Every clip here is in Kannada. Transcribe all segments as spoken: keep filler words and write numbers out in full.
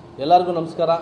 ಎಲ್ಲರಿಗೂ ನಮಸ್ಕಾರ.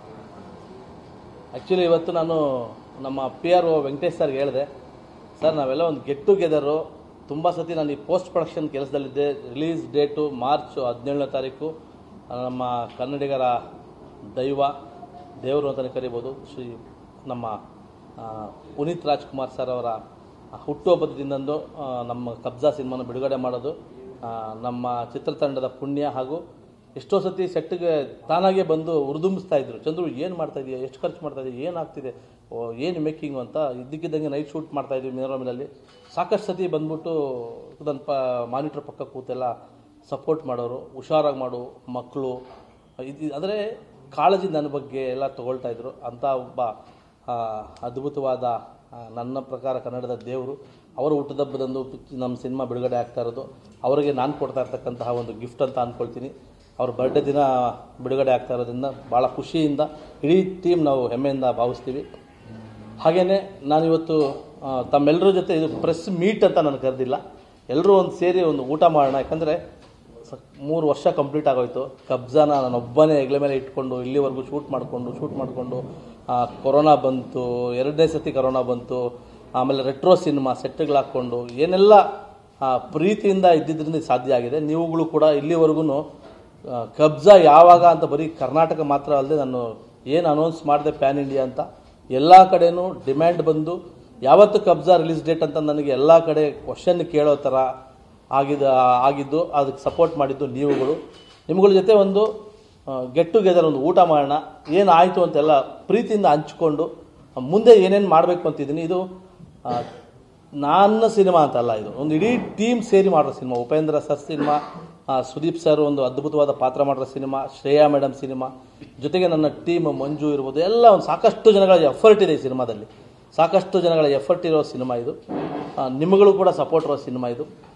ಆ್ಯಕ್ಚುಲಿ ಇವತ್ತು ನಾನು ನಮ್ಮ ಪಿ ಆರ್ ಒ ವೆಂಕಟೇಶ್ ಸರ್ಗೆ ಹೇಳಿದೆ, ಸರ್ ನಾವೆಲ್ಲ ಒಂದು ಗೆಟ್ ಟುಗೆದರು. ತುಂಬ ಸತಿ ನಾನು ಈ ಪೋಸ್ಟ್ ಪ್ರೊಡಕ್ಷನ್ ಕೆಲಸದಲ್ಲಿದ್ದೆ. ರಿಲೀಸ್ ಡೇಟು ಮಾರ್ಚ್ ಹದಿನೇಳನೇ ತಾರೀಕು. ನಮ್ಮ ಕನ್ನಡಿಗರ ದೈವ ದೇವರು ಅಂತಲೇ ಕರಿಬೋದು, ಶ್ರೀ ನಮ್ಮ ಪುನೀತ್ ರಾಜ್ಕುಮಾರ್ ಸರ್ ಅವರ ಹುಟ್ಟುಹಬ್ಬದ ದಿನದಂದು ನಮ್ಮ ಕಬ್ಜಾ ಸಿನಿಮಾನ ಬಿಡುಗಡೆ ಮಾಡೋದು ನಮ್ಮ ಚಿತ್ರತಂಡದ ಪುಣ್ಯ. ಹಾಗೂ ಎಷ್ಟೋ ಸತಿ ಸೆಟ್ಗೆ ತಾನಾಗೆ ಬಂದು ಉರಿದುಂಬಿಸ್ತಾ ಇದ್ರು, ಚಂದ್ರು ಏನು ಮಾಡ್ತಾಯಿದ್ದೀಯ, ಎಷ್ಟು ಖರ್ಚು ಮಾಡ್ತಾಯಿದ್ದೀಯ, ಏನಾಗ್ತಿದೆ, ಏನು ಮೇಕಿಂಗು ಅಂತ. ಇದ್ದಕ್ಕಿದ್ದಂಗೆ ನೈಟ್ ಶೂಟ್ ಮಾಡ್ತಾಯಿದ್ವಿ ಮಿನೋರಮಿನಲ್ಲಿ. ಸಾಕಷ್ಟು ಸತಿ ಬಂದ್ಬಿಟ್ಟು ನನ್ನ ಪ ಮಾನಿಟ್ರ್ ಪಕ್ಕ ಕೂತೆಲ್ಲ ಸಪೋರ್ಟ್ ಮಾಡೋರು, ಹುಷಾರಾಗಿ ಮಾಡು ಮಕ್ಕಳು, ಇದು ಅಂದರೆ ಕಾಳಜಿ ನನ್ನ ಬಗ್ಗೆ ಎಲ್ಲ ತೊಗೊಳ್ತಾಯಿದ್ರು. ಅಂಥ ಒಬ್ಬ ಅದ್ಭುತವಾದ ನನ್ನ ಪ್ರಕಾರ ಕನ್ನಡದ ದೇವರು. ಅವರು ಹುಟ್ಟುಹಬ್ಬದಂದು ನಮ್ಮ ಸಿನಿಮಾ ಬಿಡುಗಡೆ ಆಗ್ತಾ ಇರೋದು ಅವರಿಗೆ ನಾನು ಕೊಡ್ತಾ ಇರ್ತಕ್ಕಂತಹ ಒಂದು ಗಿಫ್ಟ್ ಅಂತ ಅಂದ್ಕೊಳ್ತೀನಿ. ಅವ್ರ ಬರ್ಡೇ ದಿನ ಬಿಡುಗಡೆ ಆಗ್ತಾ ಇರೋದ್ರಿಂದ ಭಾಳ ಖುಷಿಯಿಂದ ಇಡೀ ಟೀಮ್ ನಾವು ಹೆಮ್ಮೆಯಿಂದ ಭಾವಿಸ್ತೀವಿ. ಹಾಗೆಯೇ ನಾನಿವತ್ತು ತಮ್ಮೆಲ್ಲರ ಜೊತೆ ಇದು ಪ್ರೆಸ್ ಮೀಟ್ ಅಂತ ನಾನು ಕರೆದಿಲ್ಲ, ಎಲ್ಲರೂ ಒಂದು ಸೇರಿ ಒಂದು ಊಟ ಮಾಡೋಣ. ಯಾಕಂದರೆ ಮೂರು ವರ್ಷ ಕಂಪ್ಲೀಟ್ ಆಗೋಯ್ತು. ಕಬ್ಜಾನ ನಾನೊಬ್ಬನೇ ಹೆಗಲ ಮೇಲೆ ಇಟ್ಕೊಂಡು ಇಲ್ಲಿವರೆಗೂ ಶೂಟ್ ಮಾಡಿಕೊಂಡು ಶೂಟ್ ಮಾಡಿಕೊಂಡು ಕೊರೋನಾ ಬಂತು, ಎರಡನೇ ಸತಿ ಕೊರೋನಾ ಬಂತು, ಆಮೇಲೆ ರೆಟ್ರೋ ಸಿನಿಮಾ ಸೆಟ್ಗಳು ಹಾಕ್ಕೊಂಡು ಏನೆಲ್ಲ ಪ್ರೀತಿಯಿಂದ ಇದ್ದಿದ್ದರಿಂದ ಸಾಧ್ಯ ಆಗಿದೆ. ನೀವುಗಳು ಕೂಡ ಇಲ್ಲಿವರೆಗೂ ಕಬ್ಜಾ ಯಾವಾಗ ಅಂತ ಬರೀ ಕರ್ನಾಟಕ ಮಾತ್ರ ಅಲ್ಲದೆ ನಾನು ಏನು ಅನೌನ್ಸ್ ಮಾಡಿದೆ ಪ್ಯಾನ್ ಇಂಡಿಯಾ ಅಂತ ಎಲ್ಲ ಕಡೆಯೂ ಡಿಮ್ಯಾಂಡ್ ಬಂದು ಯಾವತ್ತು ಕಬ್ಜಾ ರಿಲೀಸ್ ಡೇಟ್ ಅಂತ ನನಗೆ ಎಲ್ಲ ಕಡೆ ಕ್ವಶನ್ ಕೇಳೋ ಥರ ಆಗಿದ್ದು ಆಗಿದ್ದು ಅದಕ್ಕೆ ಸಪೋರ್ಟ್ ಮಾಡಿದ್ದು ನೀವುಗಳು. ನಿಮ್ಗಳ ಜೊತೆ ಒಂದು ಗೆಟ್ ಟುಗೆದರ್ ಒಂದು ಊಟ ಮಾಡೋಣ, ಏನಾಯಿತು ಅಂತೆಲ್ಲ ಪ್ರೀತಿಯಿಂದ ಹಂಚ್ಕೊಂಡು ಮುಂದೆ ಏನೇನು ಮಾಡಬೇಕು ಅಂತಿದ್ದೀನಿ. ಇದು ನನ್ನ ಸಿನಿಮಾ ಅಂತಲ್ಲ, ಇದು ಒಂದು ಇಡೀ ಟೀಮ್ ಸೇರಿ ಮಾಡೋ cinema. Upendra sir cinema, Sudeep sir ಒಂದು ಅದ್ಭುತವಾದ ಪಾತ್ರ ಮಾಡಿರೋ ಸಿನಿಮಾ, ಶ್ರೇಯಾ ಮೇಡಮ್ ಸಿನಿಮಾ, ಜೊತೆಗೆ ನನ್ನ ಟೀಮ್ ಮಂಜು ಇರ್ಬೋದು, ಎಲ್ಲ ಒಂದು ಸಾಕಷ್ಟು ಜನಗಳ ಎಫರ್ಟ್ ಇದೆ ಈ ಸಿನಿಮಾದಲ್ಲಿ. ಸಾಕಷ್ಟು ಜನಗಳ ಎಫರ್ಟ್ ಇರೋ ಸಿನಿಮಾ ಇದು. ನಿಮಗಳು ಕೂಡ ಸಪೋರ್ಟ್ ಇರೋ ಸಿನಿಮಾ ಇದು.